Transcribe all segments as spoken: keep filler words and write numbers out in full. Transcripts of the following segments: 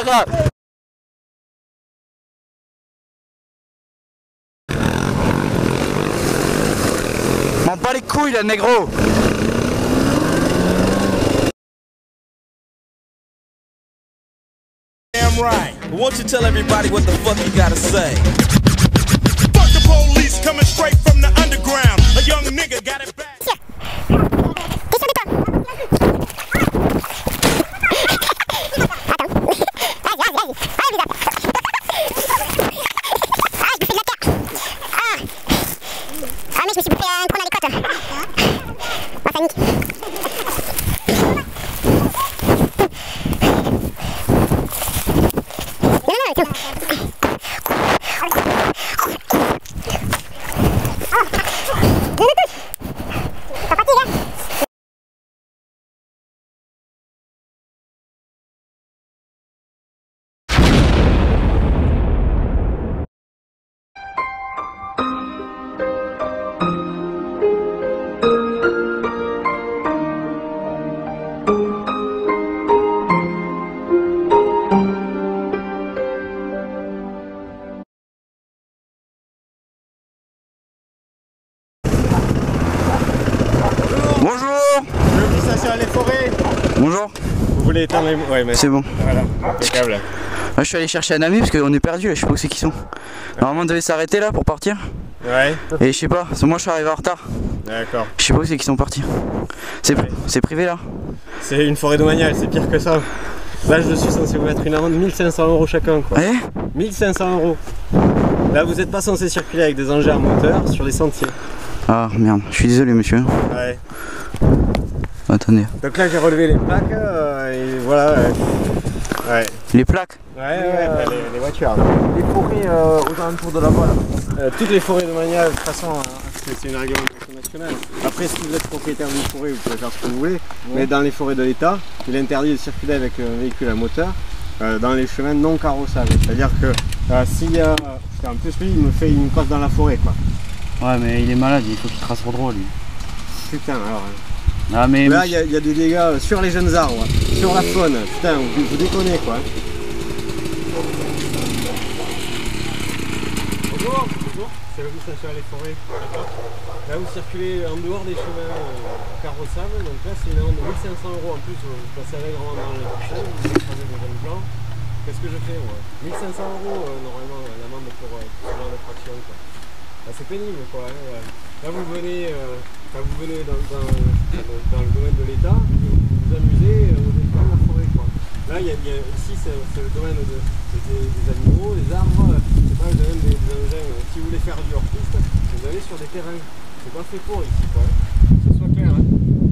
là. M'en pas les couilles là, négro. Damn right. Won't you tell everybody what the fuck you gotta say? Fuck the police coming straight from the underground. A young nigga got it back. Bonjour. Vous voulez éteindre les... Ouais, mais... C'est bon. Voilà, impeccable. Là, je suis allé chercher un ami parce qu'on est perdu là, je sais pas où c'est qu'ils sont. Normalement on devait s'arrêter là pour partir. Ouais. Et je sais pas, parce que moi je suis arrivé en retard. D'accord. Je sais pas où c'est qu'ils sont partis. C'est ouais. privé là. C'est une forêt domaniale, c'est pire que ça. Là je suis censé vous mettre une amende de mille cinq cents euros chacun quoi. Ouais. mille cinq cents euros. Là vous n'êtes pas censé circuler avec des engins à moteur sur les sentiers. Ah merde, je suis désolé monsieur. Ouais. Attendez. Donc là j'ai relevé les plaques euh, et voilà. Euh, ouais. Les plaques. Ouais, ouais, bah, les, les voitures. Les forêts euh, aux alentours de là-bas là. Euh, toutes les forêts domaniales, de toute façon, hein, c'est une réglementation nationale. Après, si vous êtes propriétaire d'une forêt, vous pouvez faire ce que vous voulez. Ouais. Mais dans les forêts de l'État, il est interdit de circuler avec un véhicule à moteur euh, dans les chemins non carrossables. C'est-à-dire que euh, s'il y a... En plus, lui, il me fait une cosse dans la forêt, quoi. Ouais, mais il est malade, il faut qu'il trace au droit, lui. Putain, alors... Ah, mais là, il y, y a des dégâts sur les jeunes arbres, sur la faune. Putain, vous, vous déconnez, quoi. Bonjour, bonjour, c'est le station à les forêts. Là vous circulez en dehors des chemins euh, carrossables, donc là c'est une amende de mille cinq cents euros en plus, vous passez allègrement dans le prochain, vous écrasez vos jeunes blancs. Qu'est-ce que je fais moi? mille cinq cents euros euh, normalement l'amende pour euh, ce genre d'infraction quoi. Là c'est pénible quoi. Hein. Là vous venez, euh, là, vous venez dans, dans, dans le domaine de l'État, vous vous amusez euh, au détriment de la forêt quoi. Là, y a, y a, ici, c'est le domaine de, de, des, des animaux, des arbres, c'est pas le domaine des, des engins. Si vous voulez faire du hors-piste, vous allez sur des terrains. C'est pas fait pour ici, quoi. Que ce soit clair. Hein.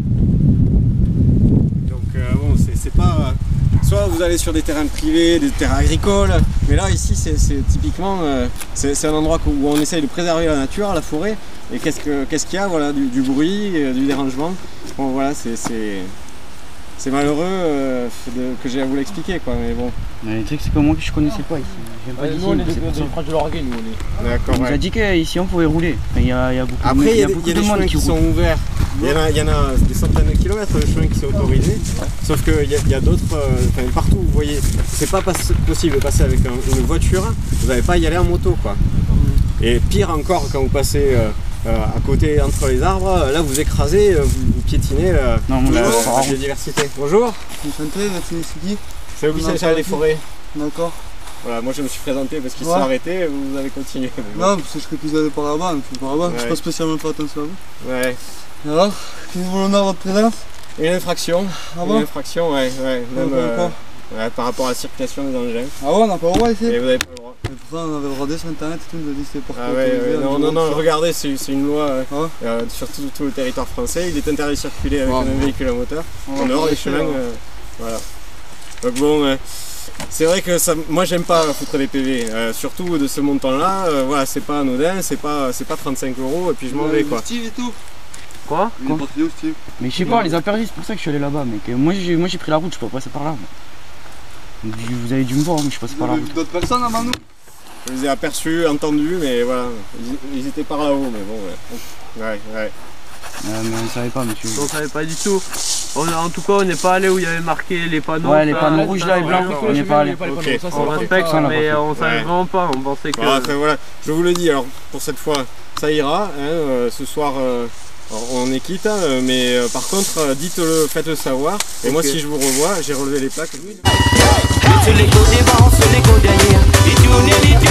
Donc, euh, bon, c'est pas. Soit vous allez sur des terrains privés, des terrains agricoles, mais là, ici, c'est typiquement. Euh, c'est un endroit où on essaye de préserver la nature, la forêt. Et qu'est-ce qu'il qu y a? Voilà, du, du bruit, euh, du dérangement. Bon, voilà, c'est. C'est malheureux euh, de, que j'ai à vous l'expliquer quoi, mais bon. Mais le truc c'est que moi je connaissais pas ici. Je viens pas ouais, d'ici. Nous on est de, de proche de l'Orgueil, nous on est. D'accord. On ouais. nous a dit qu'ici on pouvait rouler. Il y a, il y a beaucoup Après il y a, de, y a, y a de des chemins qui, qui sont ouverts. Il y, en a, il y en a des centaines de kilomètres de chemins qui sont autorisés. Sauf qu'il y a, a d'autres, euh, partout vous voyez, c'est pas possible de passer avec un, une voiture, vous n'allez pas y aller en moto quoi. Et pire encore quand vous passez euh, euh, à côté entre les arbres, là vous écrasez, vous, vous piétinez euh, non, la, la, la biodiversité. Bonjour. Enchanté, c'est qui? C'est Augustin Charles des Forêts. D'accord. Voilà, moi je me suis présenté parce qu'ils ouais. se sont arrêtés et vous avez continué. Non, parce que je crois qu'ils allaient par là-bas, donc je suis par là-bas. Ouais. Je n'ai pas spécialement fait attention à vous. Ouais. Et alors, qu'est-ce que vous voulez à votre présence? Une infraction. Ah bon? Une infraction, ouais. ouais. Même, euh, ouais, par rapport à la circulation des engins. Ah ouais, on n'a pas le droit ici? Et vous n'avez pas le droit. Et pour ça, on avait regardé sur internet et tout, on nous a dit c'était pour ah ouais, ouais, non, non, non, regardez, c'est une loi euh, ah ouais. euh, sur tout, tout le territoire français. Il est interdit de circuler avec ah, un bon. véhicule à moteur ah, en dehors des chemins. Euh, voilà. Donc bon, euh, c'est vrai que ça, moi j'aime pas foutre des P V, euh, surtout de ce montant-là. Euh, voilà, c'est pas anodin, c'est pas, c'est pas trente-cinq euros et puis je m'en vais quoi. Steve et tout. Quoi, Quoi où, Steve? Mais je sais pas, on les a perdus, c'est pour ça que je suis allé là-bas, mec. Moi j'ai pris la route, je peux pas passer par là. Vous avez dû me voir, mais je suis passé par la route. D'autres personnes avant nous? Je les ai aperçus, entendus, mais voilà, ils, ils étaient par là-haut, mais bon, ouais. Ouais, ouais. Euh, mais on ne savait pas, monsieur. On savait pas du tout. On, en tout cas, on n'est pas allé où il y avait marqué les panneaux. Ouais, les ça, panneaux ça, rouges ça, là et ça, blancs, ça, on n'est pas allé. Okay. On respecte, ça, on l'a mais pas fait. on savait Ouais. vraiment pas. On pensait que. Bon, enfin, voilà, je vous le dis, alors pour cette fois, ça ira. Hein, euh, ce soir, euh, on est quitte, hein, mais euh, par contre, euh, dites-le, faites-le savoir. Et okay. Moi, si je vous revois, j'ai relevé les plaques. Sur les côtés bas, sur les côtés derrière, et tu